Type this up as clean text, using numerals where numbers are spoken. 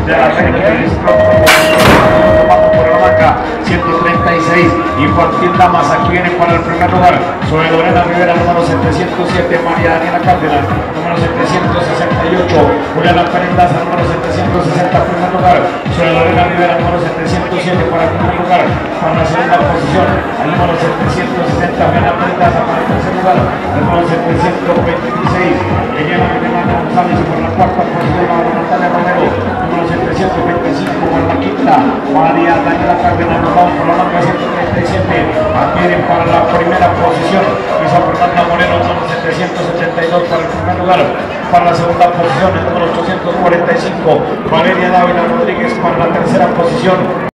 de la Félix, tomando por la marca 136 y por tienda más aquí viene para el primer lugar sobre Lorena Rivera, número 707, María Daniela Cárdenas, número 768, Juliana Perendaza, número 760, primer lugar sobre Lorena Rivera, número 707 para el primer lugar, para la segunda posición el número 760, Juliana Perendaza para el tercer lugar, el número 726, Eliana González por la cuarta posición, Natalia Romero, número 725 por la quinta, María Daniela Cárdenas, nos vamos por la marca 137, adquieren para la primera posición, Luisa Fernanda Moreno, número 772 para el primer lugar, para la segunda posición, el número 845, Valeria Dávila Rodríguez para la tercera posición.